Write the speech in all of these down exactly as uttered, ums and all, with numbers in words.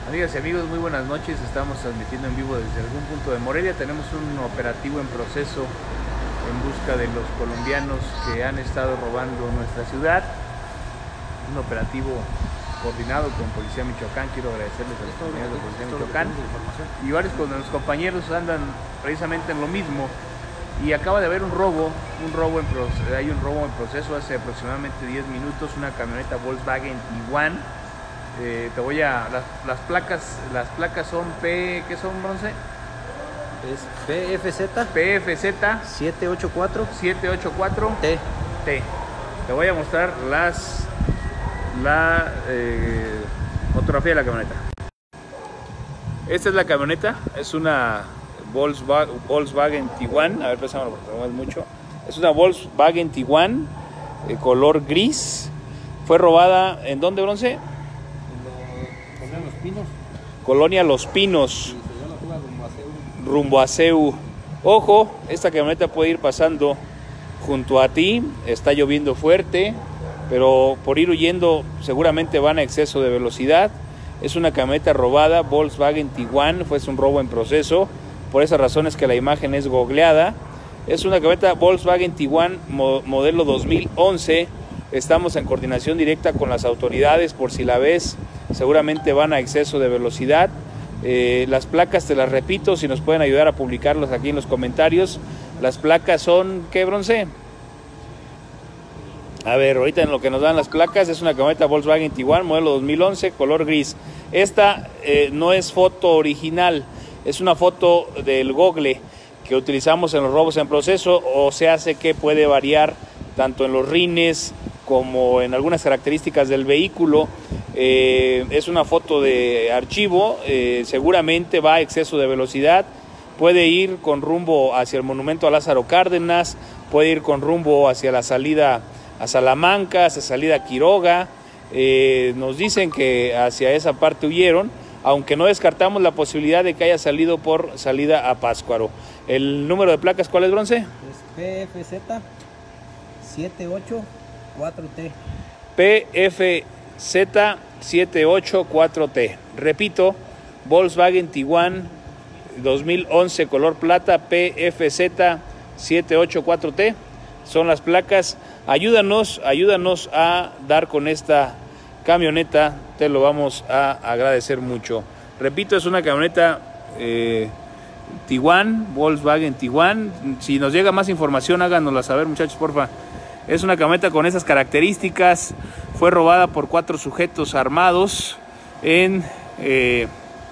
Amigas y amigos, muy buenas noches. Estamos transmitiendo en vivo desde algún punto de Morelia. Tenemos un operativo en proceso en busca de los colombianos que han estado robando nuestra ciudad. Un operativo coordinado con Policía Michoacán. Quiero agradecerles a los compañeros de Policía Michoacán. Y varios de los compañeros andan precisamente en lo mismo. Y acaba de haber un robo, un robo en proceso, hay un robo en proceso hace aproximadamente diez minutos, una camioneta Volkswagen Tiguan. Eh, te voy a, las, las placas, las placas son P, ¿qué son, Bronce? Es P F Z P F Z siete ocho cuatro siete ocho cuatro T. T. Te voy a mostrar las, la eh, fotografía de la camioneta. Esta es la camioneta, es una Volkswagen, Volkswagen Tiguan, a ver, préstame porque no es mucho. Es una Volkswagen Tiguan, eh, color gris. Fue robada, ¿en dónde, Bronce? En Los Pinos. Colonia Los Pinos. Y se dio la fuga rumbo a Seu. Rumbo a Seu. Ojo, esta camioneta puede ir pasando junto a ti. Está lloviendo fuerte, pero por ir huyendo seguramente van a exceso de velocidad. Es una camioneta robada, Volkswagen Tiguan, fue un robo en proceso. Por esas razones que la imagen es googleada. Es una camioneta Volkswagen Tiguan mo modelo dos mil once. Estamos en coordinación directa con las autoridades. Por si la ves, seguramente van a exceso de velocidad. Eh, las placas, te las repito, si nos pueden ayudar a publicarlas aquí en los comentarios. Las placas son, ¿qué, Bronce? A ver, ahorita en lo que nos dan las placas, es una camioneta Volkswagen Tiguan modelo dos mil once, color gris. Esta eh, no es foto original. Es una foto del Google que utilizamos en los robos en proceso, o se hace que puede variar tanto en los rines como en algunas características del vehículo. Eh, es una foto de archivo, eh, seguramente va a exceso de velocidad, puede ir con rumbo hacia el monumento a Lázaro Cárdenas, puede ir con rumbo hacia la salida a Salamanca, hacia salida a Quiroga. Eh, nos dicen que hacia esa parte huyeron, aunque no descartamos la posibilidad de que haya salido por salida a Pátzcuaro. ¿El número de placas cuál es, Bronce? Es P F Z siete ocho cuatro T. P F Z siete ocho cuatro T. Repito, Volkswagen Tiguan dos mil once color plata, P F Z siete ocho cuatro T. Son las placas. Ayúdanos, ayúdanos a dar con esta camioneta, te lo vamos a agradecer mucho. Repito, es una camioneta eh, Tiguan, Volkswagen Tiguan. Si nos llega más información, háganosla saber, muchachos, porfa. Es una camioneta con esas características. Fue robada por cuatro sujetos armados en eh,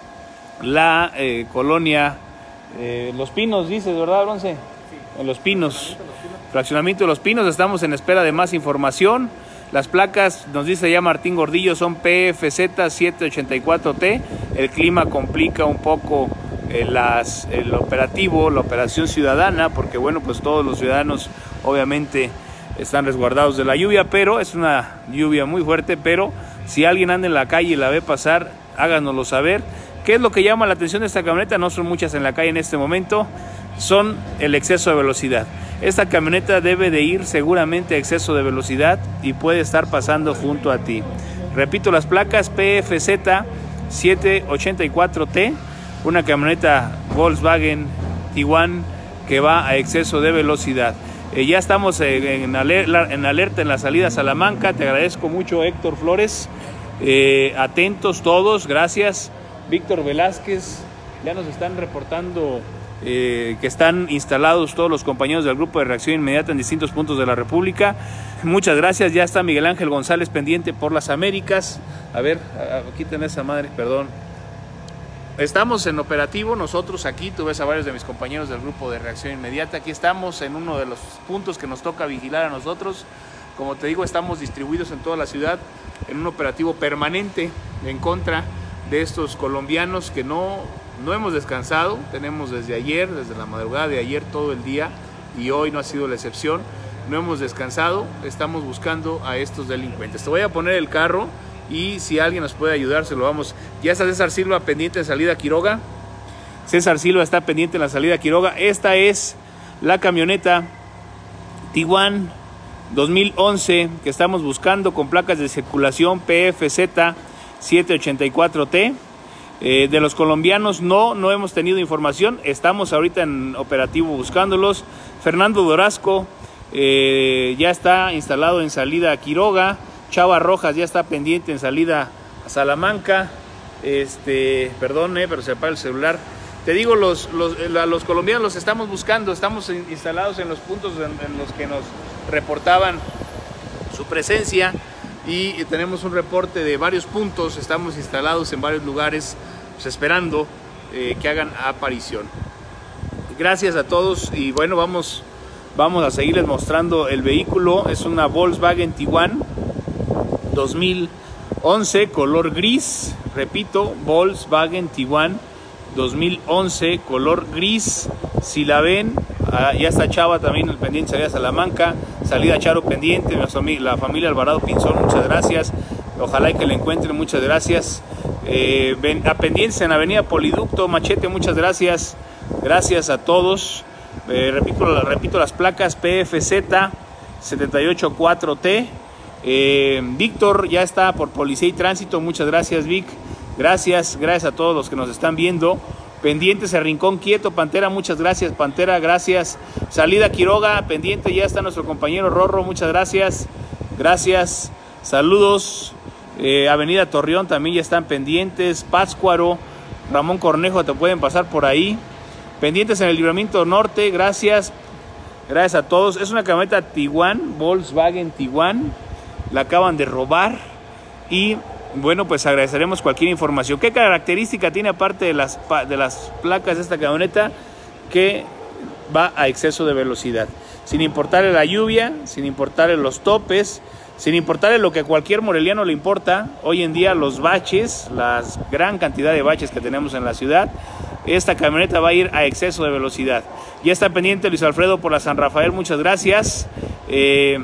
la eh, colonia eh, Los Pinos, dices, ¿verdad, Bronce? Sí. En Los Pinos. Fraccionamiento de Los Pinos. Estamos en espera de más información. Las placas, nos dice ya Martín Gordillo, son P F Z siete ochenta y cuatro T. El clima complica un poco eh, las, el operativo, la operación ciudadana, porque bueno, pues todos los ciudadanos obviamente están resguardados de la lluvia, pero es una lluvia muy fuerte. Pero si alguien anda en la calle y la ve pasar, háganoslo saber. ¿Qué es lo que llama la atención de esta camioneta? No son muchas en la calle en este momento, son el exceso de velocidad. Esta camioneta debe de ir seguramente a exceso de velocidad y puede estar pasando junto a ti. Repito, las placas P F Z siete ochenta y cuatro T, una camioneta Volkswagen Tiguan que va a exceso de velocidad. Eh, ya estamos en, en, alerta, en alerta en la salida a Salamanca. Te agradezco mucho, Héctor Flores. Eh, atentos todos, gracias. Víctor Velázquez, ya nos están reportando Eh, que están instalados todos los compañeros del grupo de reacción inmediata en distintos puntos de la República. Muchas gracias. Ya está Miguel Ángel González pendiente por las Américas. A ver, quiten esa madre, perdón. Estamos en operativo nosotros aquí. Tú ves a varios de mis compañeros del grupo de reacción inmediata. Aquí estamos en uno de los puntos que nos toca vigilar a nosotros. Como te digo, estamos distribuidos en toda la ciudad en un operativo permanente en contra de estos colombianos que no No hemos descansado. Tenemos desde ayer, desde la madrugada de ayer todo el día, y hoy no ha sido la excepción. No hemos descansado, estamos buscando a estos delincuentes. Te voy a poner el carro y si alguien nos puede ayudar, se lo vamos. Ya está César Silva pendiente de salida a Quiroga. César Silva está pendiente en la salida a Quiroga. Esta es la camioneta Tiguan dos mil once que estamos buscando con placas de circulación P F Z siete ochenta y cuatro T. Eh, de los colombianos no, no hemos tenido información, estamos ahorita en operativo buscándolos. Fernando Dorasco eh, ya está instalado en salida a Quiroga. Chava Rojas ya está pendiente en salida a Salamanca. Este, perdón, eh, pero se apaga el celular. Te digo, los, los, a los colombianos los estamos buscando, estamos instalados en los puntos en, en los que nos reportaban su presencia y tenemos un reporte de varios puntos, estamos instalados en varios lugares pues, esperando eh, que hagan aparición. Gracias a todos y bueno, vamos, vamos a seguirles mostrando el vehículo. Es una Volkswagen Tiguan dos mil once color gris, repito, Volkswagen Tiguan dos mil once color gris. Si la ven, ah, ya está Chava también el pendiente, salida a Salamanca, salida Charo pendiente, la familia Alvarado Pinzón, muchas gracias, ojalá y que la encuentren, muchas gracias. Eh, ven, a pendientes en Avenida Poliducto, Machete, muchas gracias, gracias a todos. Eh, repito, repito las placas P F Z setenta y ocho cuatro T. eh, Víctor ya está por Policía y Tránsito, muchas gracias Vic. Gracias, gracias a todos los que nos están viendo. Pendientes a Rincón Quieto, Pantera, muchas gracias, Pantera, gracias. Salida Quiroga, pendiente, ya está nuestro compañero Rorro, muchas gracias. Gracias, saludos. Eh, Avenida Torreón también ya están pendientes. Pátzcuaro, Ramón Cornejo, te pueden pasar por ahí. Pendientes en el Libramiento Norte, gracias. Gracias a todos. Es una camioneta Tiguan, Volkswagen Tiguan. La acaban de robar y... bueno, pues agradeceremos cualquier información. ¿Qué característica tiene aparte de las, de las placas de esta camioneta? Que va a exceso de velocidad. Sin importarle la lluvia, sin importarle los topes, sin importarle lo que a cualquier moreliano le importa. Hoy en día los baches, la gran cantidad de baches que tenemos en la ciudad, esta camioneta va a ir a exceso de velocidad. Ya está pendiente Luis Alfredo por la San Rafael, muchas gracias. Eh,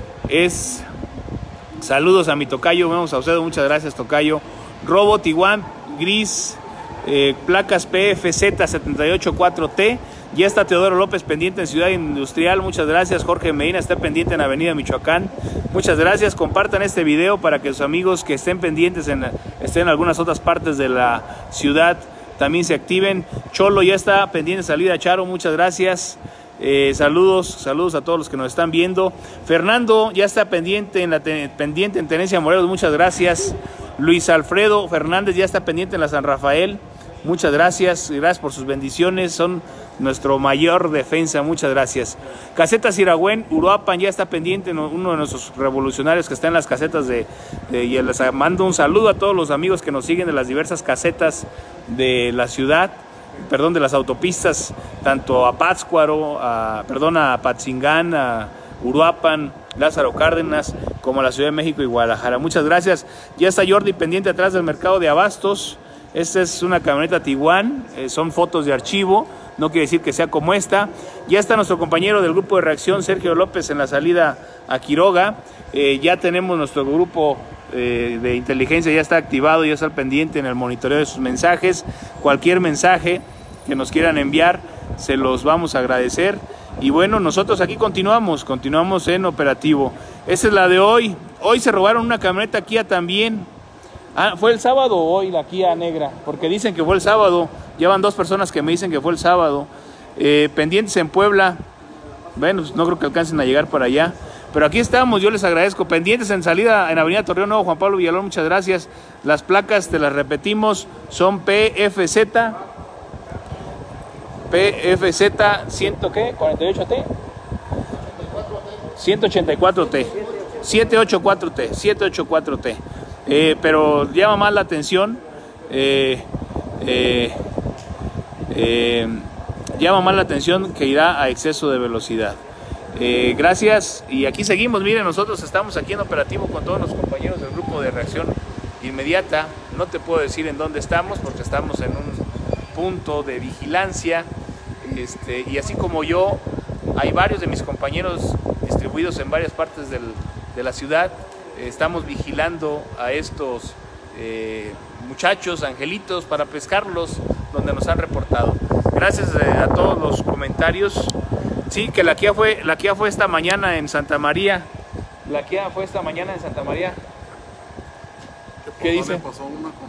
es... Saludos a mi tocayo, vemos a usted, muchas gracias tocayo. Robo Tiguan gris, eh, placas P F Z setenta y ocho cuatro T. Ya está Teodoro López pendiente en Ciudad Industrial, muchas gracias. Jorge Medina está pendiente en Avenida Michoacán, muchas gracias. Compartan este video para que sus amigos que estén pendientes en, estén en algunas otras partes de la ciudad también se activen. Cholo ya está pendiente de salida Charo, muchas gracias. Eh, saludos, saludos a todos los que nos están viendo. Fernando ya está pendiente en la te, pendiente en Tenencia Morelos, muchas gracias. Luis Alfredo Fernández ya está pendiente en la San Rafael, muchas gracias, gracias por sus bendiciones, son nuestro mayor defensa, muchas gracias. Casetas Iragüen, Uruapan ya está pendiente, uno de nuestros revolucionarios que está en las casetas de, de y les mando un saludo a todos los amigos que nos siguen de las diversas casetas de la ciudad. Perdón, de las autopistas, tanto a Pátzcuaro, a, perdón, a Apatzingán, a Uruapan, Lázaro Cárdenas, como a la Ciudad de México y Guadalajara. Muchas gracias. Ya está Jordi pendiente atrás del mercado de abastos. Esta es una camioneta Tiguan, eh, son fotos de archivo, no quiere decir que sea como esta. Ya está nuestro compañero del grupo de reacción, Sergio López, en la salida a Quiroga. Eh, ya tenemos nuestro grupo eh, de inteligencia, ya está activado, ya está al pendiente en el monitoreo de sus mensajes. Cualquier mensaje que nos quieran enviar, se los vamos a agradecer. Y bueno, nosotros aquí continuamos, continuamos en operativo. Esa es la de hoy. Hoy se robaron una camioneta Kia también. Ah, ¿fue el sábado o hoy la Kia negra? Porque dicen que fue el sábado. Llevan dos personas que me dicen que fue el sábado. Eh, pendientes en Puebla. Bueno, pues no creo que alcancen a llegar para allá. Pero aquí estamos, yo les agradezco. Pendientes en salida en Avenida Torreón Nuevo, Juan Pablo Villalón, muchas gracias. Las placas, te las repetimos, son P F Z. P F Z ciento ¿qué? ¿cuarenta y ocho T? ciento ochenta y cuatro T. setecientos ochenta y cuatro T. setecientos ochenta y cuatro T. Eh, pero llama más la atención. Eh, eh, eh, llama más la atención que irá a exceso de velocidad. Eh, gracias. Y aquí seguimos. Miren, nosotros estamos aquí en operativo con todos los compañeros del grupo de reacción inmediata. No te puedo decir en dónde estamos porque estamos en un punto de vigilancia, este, y así como yo, hay varios de mis compañeros distribuidos en varias partes del, de la ciudad. Eh, estamos vigilando a estos eh, muchachos, angelitos, para pescarlos donde nos han reportado. Gracias eh, a todos los comentarios. Sí, que la Kia fue, la Kia fue esta mañana en Santa María. La Kia fue esta mañana en Santa María. ¿Qué, ¿Qué dice? Pasó una con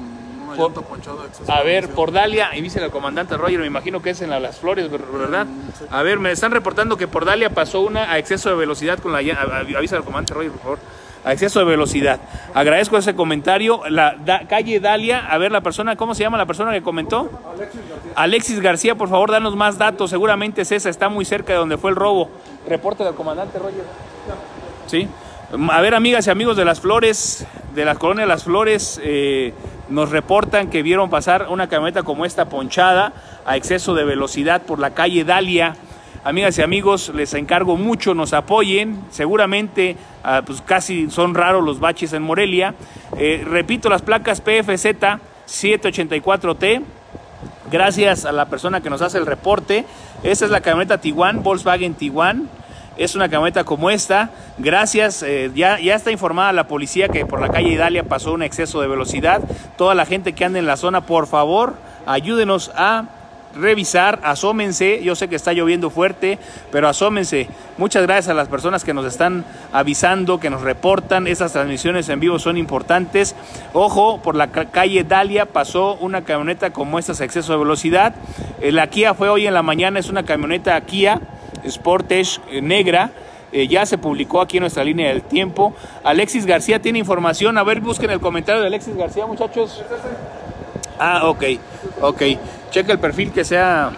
una por, llanta ponchada. a ver, por Dalia, y dice el comandante Roger, me imagino que es en la, Las Flores, ¿verdad? Sí. A ver, me están reportando que por Dalia pasó una a exceso de velocidad con la llanta. Avisa al comandante Roger, por favor. A exceso de velocidad. Agradezco ese comentario. La da, calle Dalia, a ver la persona, ¿cómo se llama la persona que comentó? Alexis García. Alexis García, por favor, danos más datos. Seguramente es esa, está muy cerca de donde fue el robo. Reporte del comandante Roger. Sí. A ver, amigas y amigos de Las Flores, de la colonia de Las Flores, eh, nos reportan que vieron pasar una camioneta como esta ponchada a exceso de velocidad por la calle Dalia. Amigas y amigos, les encargo mucho, nos apoyen. Seguramente, uh, pues casi son raros los baches en Morelia. Eh, repito, las placas P F Z siete ochenta y cuatro T. Gracias a la persona que nos hace el reporte. Esta es la camioneta Tiguan, Volkswagen Tiguan. Es una camioneta como esta. Gracias, eh, ya, ya está informada la policía que por la calle Dalia pasó un exceso de velocidad. Toda la gente que anda en la zona, por favor, ayúdenos a revisar, asómense. Yo sé que está lloviendo fuerte, pero asómense. Muchas gracias a las personas que nos están avisando, que nos reportan. Estas transmisiones en vivo son importantes. Ojo, por la calle Dalia pasó una camioneta como esta a exceso de velocidad. Eh, la Kia fue hoy en la mañana, es una camioneta Kia Sportage eh, negra. Eh, ya se publicó aquí en nuestra línea del tiempo. Alexis García tiene información. A ver, busquen el comentario de Alexis García, muchachos. Ah, ok, ok. Checa el perfil que sea.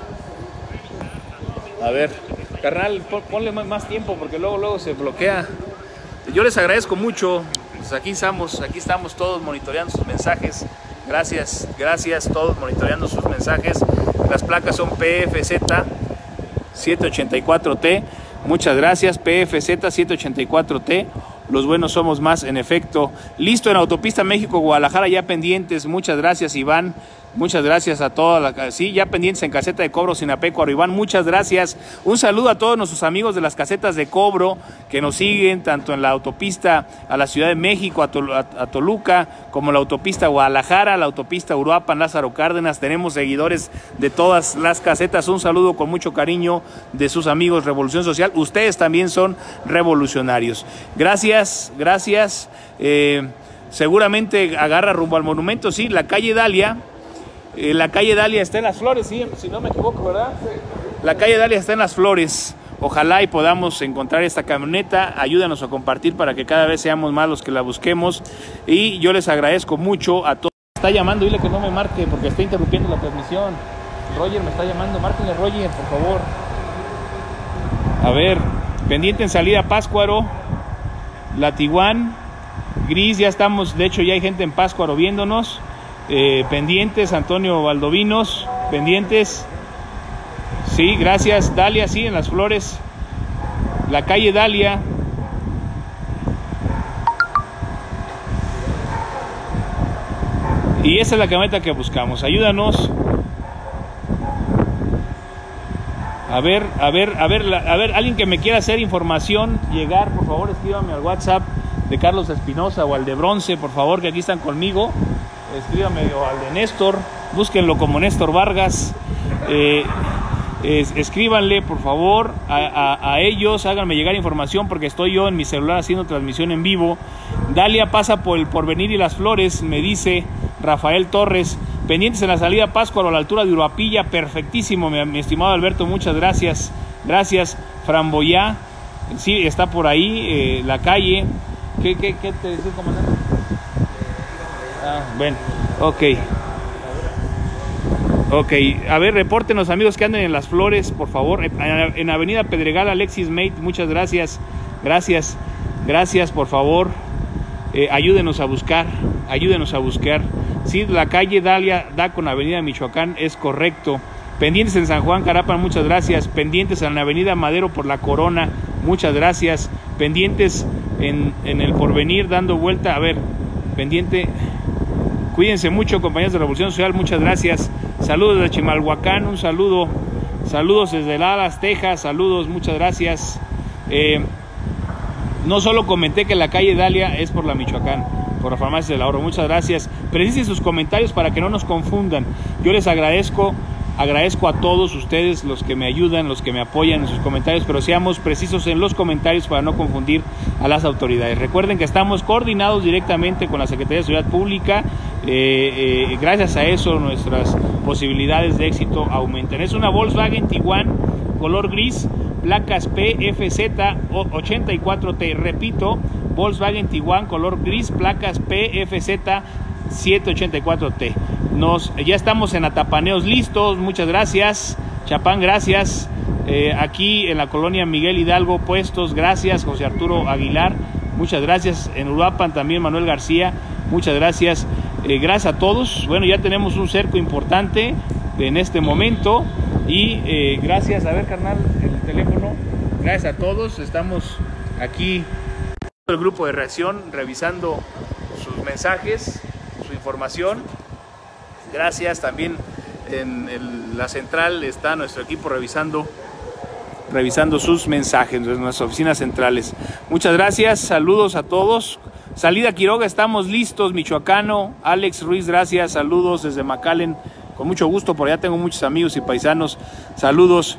A ver, carnal, ponle más tiempo porque luego, luego se bloquea. Yo les agradezco mucho. Pues aquí estamos, aquí estamos todos monitoreando sus mensajes. Gracias, gracias, todos monitoreando sus mensajes. Las placas son P F Z siete ochenta y cuatro T. Muchas gracias, P F Z siete ochenta y cuatro T. Los buenos somos más, en efecto. Listo en Autopista México-Guadalajara, ya pendientes. Muchas gracias, Iván. Muchas gracias a toda la... Sí, ya pendientes en caseta de cobro Sinapecuaro. Iván, muchas gracias. Un saludo a todos nuestros amigos de las casetas de cobro que nos siguen tanto en la autopista a la Ciudad de México, a, Tol a, a Toluca, como la autopista Guadalajara, la autopista Uruapan, Lázaro Cárdenas. Tenemos seguidores de todas las casetas. Un saludo con mucho cariño de sus amigos Revolución Social. Ustedes también son revolucionarios. Gracias, gracias. Eh, seguramente agarra rumbo al monumento, sí, la calle Dalia. Eh, la calle Dalia está en Las Flores, sí, si no me equivoco, ¿verdad? La calle Dalia está en Las Flores. Ojalá y podamos encontrar esta camioneta. Ayúdanos a compartir para que cada vez seamos más los que la busquemos. Y yo les agradezco mucho a todos. Está llamando, dile que no me marque porque está interrumpiendo la transmisión. Roger me está llamando, márquenle Roger, por favor. A ver, pendiente en salida Páscuaro, la Tiguan, gris, ya estamos, de hecho ya hay gente en Páscuaro viéndonos. Eh, pendientes, Antonio Valdovinos, pendientes. Sí, gracias. Dalia, sí, en Las Flores. La calle Dalia. Y esa es la camioneta que buscamos. Ayúdanos. A ver, a ver, a ver, a ver, alguien que me quiera hacer información, llegar, por favor, escríbame al WhatsApp de Carlos Espinosa o al de Bronce, por favor, que aquí están conmigo. Escríbame o al de Néstor, búsquenlo como Néstor Vargas. Eh, es, escríbanle por favor a, a, a ellos, háganme llegar información porque estoy yo en mi celular haciendo transmisión en vivo. Dalia pasa por el Porvenir y Las Flores, me dice Rafael Torres. Pendientes en la salida Páscuaro a la altura de Uruapilla, perfectísimo, mi, mi estimado Alberto, muchas gracias. Gracias. Framboyá, sí, está por ahí, eh, la calle. ¿Qué, qué, qué te dice, comandante? Ah, bueno, ok. Ok, a ver, repórtenos amigos que anden en Las Flores, por favor. En Avenida Pedregal, Alexis Mate, muchas gracias. Gracias, gracias, por favor. Eh, ayúdenos a buscar, ayúdenos a buscar. Sí, la calle Dalia da con Avenida Michoacán, es correcto. Pendientes en San Juan Carapan, muchas gracias. Pendientes en la Avenida Madero por la Corona, muchas gracias. Pendientes en, en el Porvenir dando vuelta, a ver, pendiente... Cuídense mucho, compañeros de Revolución Social, muchas gracias. Saludos de Chimalhuacán, un saludo. Saludos desde Dallas, Texas, saludos, muchas gracias. Eh, no solo comenté que la calle Dalia es por la Michoacán, por la Farmacia del Ahorro, muchas gracias. Precisen sus comentarios para que no nos confundan. Yo les agradezco, agradezco a todos ustedes los que me ayudan, los que me apoyan en sus comentarios, pero seamos precisos en los comentarios para no confundir a las autoridades. Recuerden que estamos coordinados directamente con la Secretaría de Seguridad Pública eh, eh, gracias a eso nuestras posibilidades de éxito aumentan. Es una Volkswagen Tiguan color gris, placas P F Z ochenta y cuatro T. Repito, Volkswagen Tiguan color gris, placas P F Z setecientos ochenta y cuatro T. Nos, ya estamos en Atapaneos listos, muchas gracias. Chapán, gracias. Eh, aquí en la colonia Miguel Hidalgo, puestos, gracias. José Arturo Aguilar, muchas gracias. En Uruapan también Manuel García, muchas gracias. Eh, gracias a todos. Bueno, ya tenemos un cerco importante en este momento. Y eh, gracias, a ver carnal, el teléfono. Gracias a todos, estamos aquí el grupo de reacción revisando sus mensajes, su información. Gracias, también en el, la central está nuestro equipo revisando revisando sus mensajes en nuestras oficinas centrales. Muchas gracias, saludos a todos. Salida Quiroga, estamos listos. Michoacano, Alex Ruiz, gracias, saludos desde McAllen, con mucho gusto, por allá tengo muchos amigos y paisanos, saludos.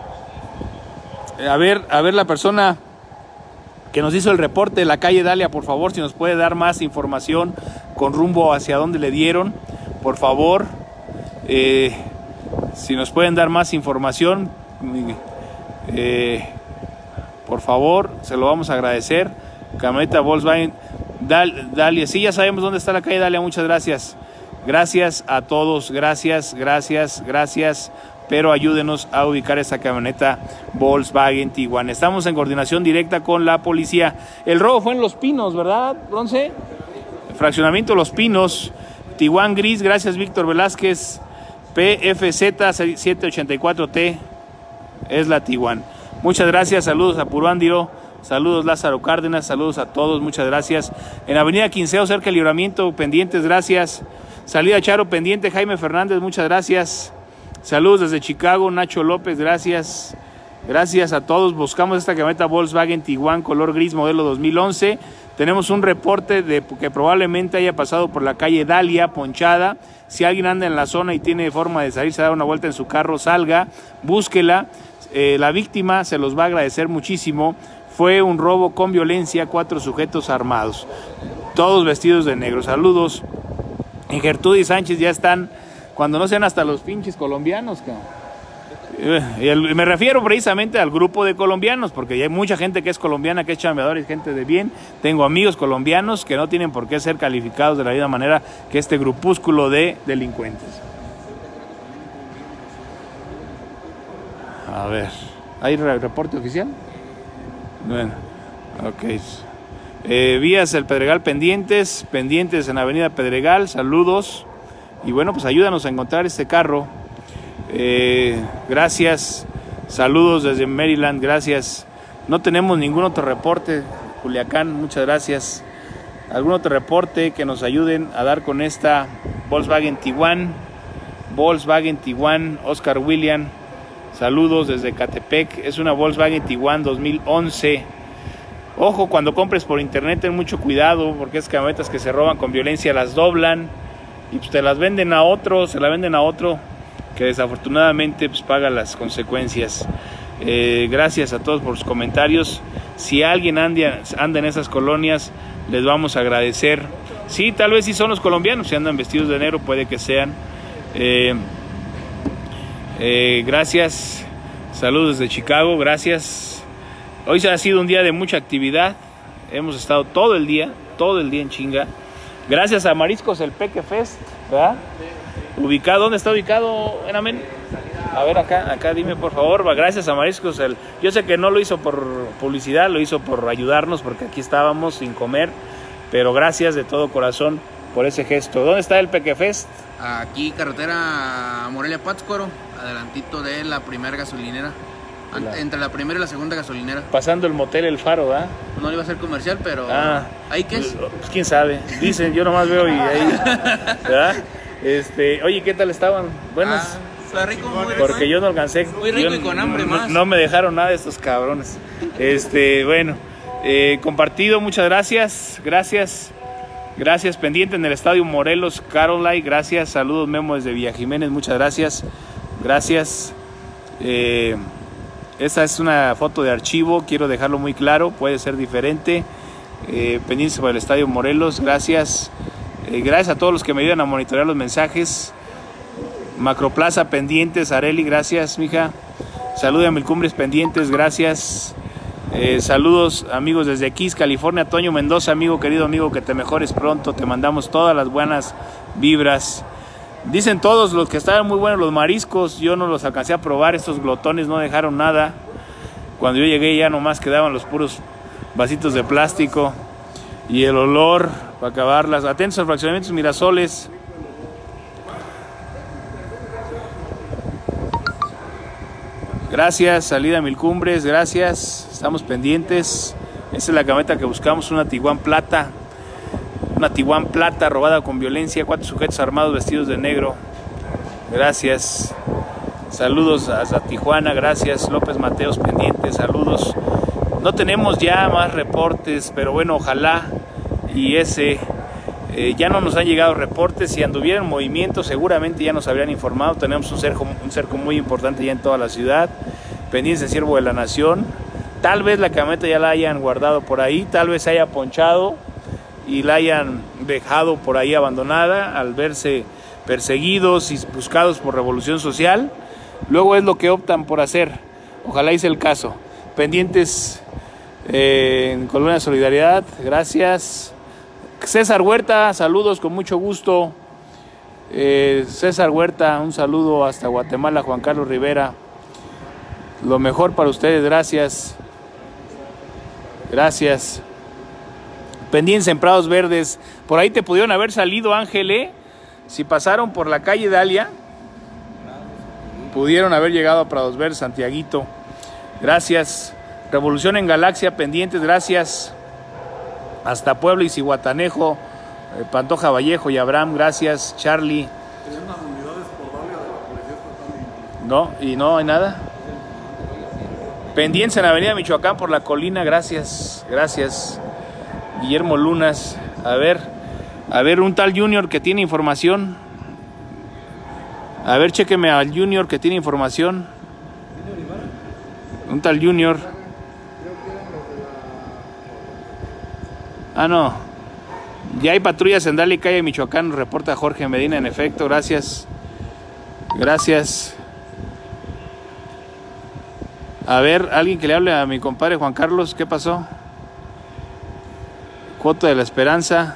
A ver, a ver la persona que nos hizo el reporte de la calle Dalia, por favor, si nos puede dar más información con rumbo hacia dónde le dieron, por favor, eh, si nos pueden dar más información, eh, por favor, se lo vamos a agradecer. Camioneta Volkswagen Dal, Dalia, sí, ya sabemos dónde está la calle Dalia, muchas gracias. Gracias a todos, gracias, gracias, gracias, pero ayúdenos a ubicar esta camioneta Volkswagen Tiguan. Estamos en coordinación directa con la policía. El robo fue en Los Pinos, ¿verdad, Bronce? Fraccionamiento Los Pinos, Tiguan gris, gracias Víctor Velázquez, P F Z setecientos ochenta y cuatro T, es la Tiguan. Muchas gracias, saludos a Puruándiro, saludos Lázaro Cárdenas, saludos a todos, muchas gracias. En Avenida Quinceo, cerca del Libramiento, pendientes, gracias. Salida Charo, pendiente, Jaime Fernández, muchas gracias. Saludos desde Chicago, Nacho López, gracias. Gracias a todos. Buscamos esta camioneta Volkswagen Tiguan color gris modelo dos mil once. Tenemos un reporte de que probablemente haya pasado por la calle Dalia, ponchada. Si alguien anda en la zona y tiene forma de salirse a dar una vuelta en su carro, salga, búsquela. Eh, la víctima se los va a agradecer muchísimo. Fue un robo con violencia, cuatro sujetos armados, todos vestidos de negro. Saludos. En Gertrudis Sánchez ya están, cuando no sean hasta los pinches colombianos, cabrón. Me refiero precisamente al grupo de colombianos, porque hay mucha gente que es colombiana, que es chambeadora y gente de bien. Tengo amigos colombianos que no tienen por qué ser calificados de la misma manera que este grupúsculo de delincuentes. A ver, ¿hay reporte oficial? Bueno, ok. Eh, vías El Pedregal pendientes, pendientes en Avenida Pedregal, saludos. Y bueno, pues ayúdanos a encontrar este carro. Eh, gracias, saludos desde Maryland, gracias. No tenemos ningún otro reporte, Culiacán, muchas gracias. Algún otro reporte que nos ayuden a dar con esta Volkswagen Tiguan, Volkswagen Tiguan, Oscar William, saludos desde Catepec. Es una Volkswagen Tiguan dos mil once. Ojo, cuando compres por internet ten mucho cuidado, porque es camionetas que se roban con violencia, las doblan y pues te las venden a otro, se la venden a otro que desafortunadamente pues paga las consecuencias. Eh, gracias a todos por sus comentarios. Si alguien anda, anda en esas colonias, les vamos a agradecer. Sí, tal vez sí son los colombianos, si andan vestidos de negro, puede que sean. Eh, eh, gracias, saludos desde Chicago, gracias. Hoy ha sido un día de mucha actividad, hemos estado todo el día, todo el día en chinga. Gracias a Mariscos el Peque Fest, ¿verdad? Ubicado, ¿dónde está ubicado, Enamen? A ver acá, acá dime por favor. Gracias a Mariscos el, yo sé que no lo hizo por publicidad, lo hizo por ayudarnos, porque aquí estábamos sin comer, pero gracias de todo corazón por ese gesto. ¿Dónde está el Peque Fest? Aquí, carretera Morelia-Pátzcuaro, adelantito de la primera gasolinera. La... Entre la primera y la segunda gasolinera. Pasando el motel El Faro, ¿verdad? No iba a ser comercial, pero... Ah, ¿ahí qué es? Pues quién sabe. Dicen, yo nomás veo y ahí... ¿verdad? Este, oye, ¿qué tal estaban? Buenas. Ah, está rico, muy rico. Porque yo no alcancé. Muy rico yo, y con hambre no, más. No me dejaron nada de estos cabrones. Este, bueno, eh, compartido, muchas gracias. Gracias. Gracias, pendiente en el Estadio Morelos, Carolay, gracias. Saludos, Memo desde Villa Jiménez, muchas gracias. Gracias. Eh... Esta es una foto de archivo, quiero dejarlo muy claro, puede ser diferente. Eh, pendientes por el Estadio Morelos, gracias. Eh, gracias a todos los que me ayudan a monitorear los mensajes. Macroplaza pendientes, Areli, gracias, mija. Saludos a Mil Cumbres pendientes, gracias. Eh, saludos amigos desde Keys, California. Toño Mendoza, amigo, querido amigo, que te mejores pronto. Te mandamos todas las buenas vibras. Dicen todos los que estaban muy buenos los mariscos. Yo no los alcancé a probar, estos glotones no dejaron nada. Cuando yo llegué ya nomás quedaban los puros vasitos de plástico. Y el olor para acabarlas. Atentos al fraccionamiento Mirasoles. Gracias, salida Mil Cumbres, gracias, estamos pendientes. Esta es la camioneta que buscamos, una Tiguan Plata. Una Tiguan Plata robada con violencia, cuatro sujetos armados vestidos de negro. Gracias. Saludos a, a Tijuana, gracias. López Mateos pendientes, saludos. No tenemos ya más reportes, pero bueno, ojalá y ese... Eh, ya no nos han llegado reportes. Si anduviera en movimiento seguramente ya nos habrían informado. Tenemos un cerco, un cerco muy importante ya en toda la ciudad, pendientes de Siervo de la Nación. Tal vez la camioneta ya la hayan guardado por ahí, tal vez se haya ponchado y la hayan dejado por ahí abandonada al verse perseguidos y buscados por Revolución Social. Luego es lo que optan por hacer. Ojalá hice el caso. Pendientes eh, en Colonia Solidaridad, gracias. César Huerta, saludos con mucho gusto. Eh, César Huerta, un saludo hasta Guatemala. Juan Carlos Rivera, lo mejor para ustedes, gracias. Gracias. Pendientes en Prados Verdes, por ahí te pudieron haber salido, Ángel, ¿eh? Si pasaron por la calle Dalia, pudieron haber llegado a Prados Verdes, Santiaguito. Gracias. Revolución en Galaxia, pendientes, gracias. Hasta Puebla y Cihuatanejo, eh, Pantoja Vallejo y Abraham, gracias. Charlie. No, y no hay nada. Pendientes en Avenida Michoacán por la colina, gracias, gracias. Guillermo Lunas, a ver, a ver, un tal Junior que tiene información. A ver, chéqueme al Junior que tiene información. Un tal Junior. Ah, no. Ya hay patrullas en Dale Calle, Michoacán, reporta Jorge Medina, en efecto, gracias. Gracias. A ver, alguien que le hable a mi compadre Juan Carlos, ¿qué pasó? Cuota de la Esperanza.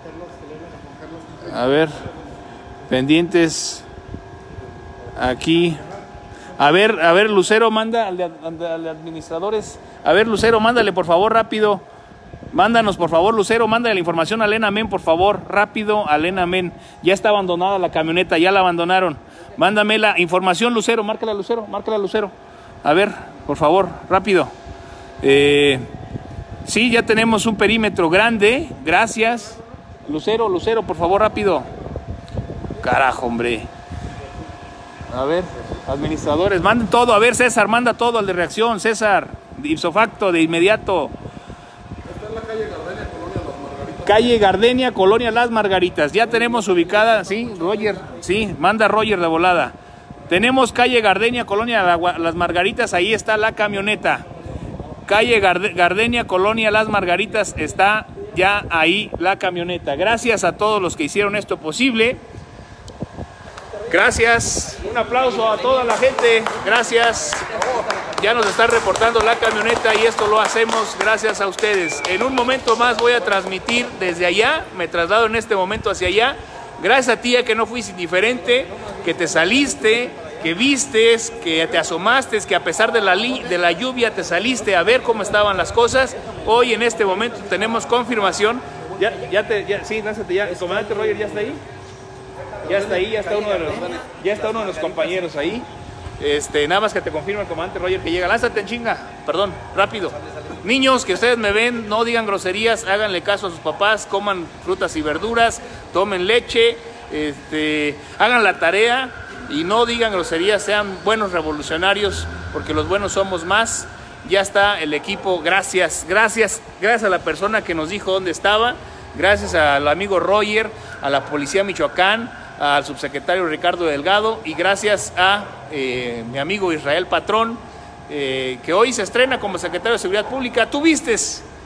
A ver, pendientes. Aquí. A ver, a ver, Lucero, manda al de, al de, al de administradores. A ver, Lucero, mándale por favor, rápido. Mándanos, por favor, Lucero, mándale la información a Elena Men, por favor, rápido, a Elena Men. Ya está abandonada la camioneta, ya la abandonaron. Mándame la información, Lucero, márcala, Lucero, márcala, Lucero. A ver, por favor, rápido. Eh, sí, ya tenemos un perímetro grande, gracias. Lucero, Lucero, por favor, rápido. Carajo, hombre. A ver, administradores, manden todo. A ver, César, manda todo al de reacción, César, ipso facto, de inmediato. Calle Gardenia, Colonia Las Margaritas. Ya tenemos ubicada, sí, Roger, sí, manda Roger de volada. Tenemos calle Gardenia, Colonia Las Margaritas, ahí está la camioneta. Calle Gardenia, Colonia Las Margaritas, está ya ahí la camioneta. Gracias a todos los que hicieron esto posible. Gracias, un aplauso a toda la gente, gracias. Ya nos están reportando la camioneta y esto lo hacemos gracias a ustedes. En un momento más voy a transmitir desde allá, me traslado en este momento hacia allá. Gracias a ti que no fuiste indiferente, que te saliste, que vistes, que te asomaste, que a pesar de la, de la lluvia te saliste a ver cómo estaban las cosas. Hoy en este momento tenemos confirmación. Ya, ya te, ya, sí, lánzate ya. ¿El comandante Roger ya está ahí? Ya está ahí, ya está uno de los, ya está uno de los compañeros ahí. Este, nada más que te confirma el comandante Roger que llega. Lánzate en chinga, perdón, rápido. Niños que ustedes me ven, no digan groserías, háganle caso a sus papás, coman frutas y verduras, tomen leche, este, hagan la tarea y no digan groserías, sean buenos revolucionarios, porque los buenos somos más. Ya está el equipo, gracias, gracias, gracias a la persona que nos dijo dónde estaba, gracias al amigo Roger, a la Policía Michoacán, al subsecretario Ricardo Delgado y gracias a eh, mi amigo Israel Patrón, eh, que hoy se estrena como secretario de Seguridad Pública. Tú vistes,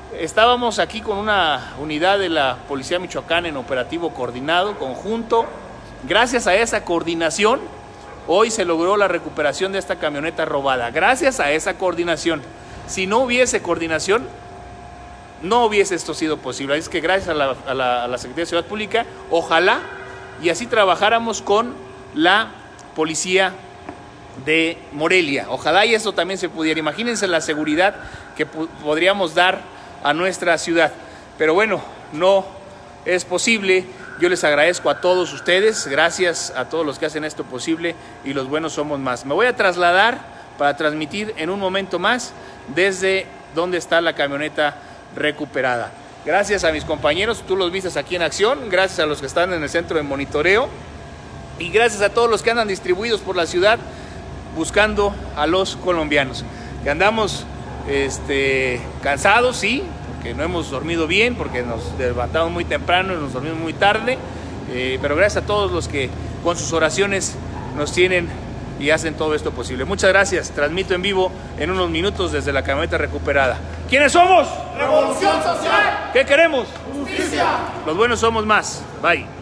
estábamos aquí con una unidad de la Policía Michoacán en operativo coordinado, conjunto. Gracias a esa coordinación, hoy se logró la recuperación de esta camioneta robada. Gracias a esa coordinación. Si no hubiese coordinación, no hubiese esto sido posible. Es que gracias a la, a la, a la Secretaría de Seguridad Pública, ojalá y así trabajáramos con la Policía de Morelia. Ojalá y eso también se pudiera. Imagínense la seguridad que podríamos dar a nuestra ciudad. Pero bueno, no es posible. Yo les agradezco a todos ustedes, gracias a todos los que hacen esto posible y los buenos somos más. Me voy a trasladar para transmitir en un momento más desde donde está la camioneta recuperada. Gracias a mis compañeros, tú los viste aquí en acción, gracias a los que están en el centro de monitoreo y gracias a todos los que andan distribuidos por la ciudad buscando a los colombianos. Que andamos este, cansados, sí, porque no hemos dormido bien, porque nos levantamos muy temprano y nos dormimos muy tarde, eh, pero gracias a todos los que con sus oraciones nos tienen y hacen todo esto posible. Muchas gracias, transmito en vivo en unos minutos desde la camioneta recuperada. ¿Quiénes somos? Revolución Social. ¿Qué queremos? Justicia. Los buenos somos más. Bye.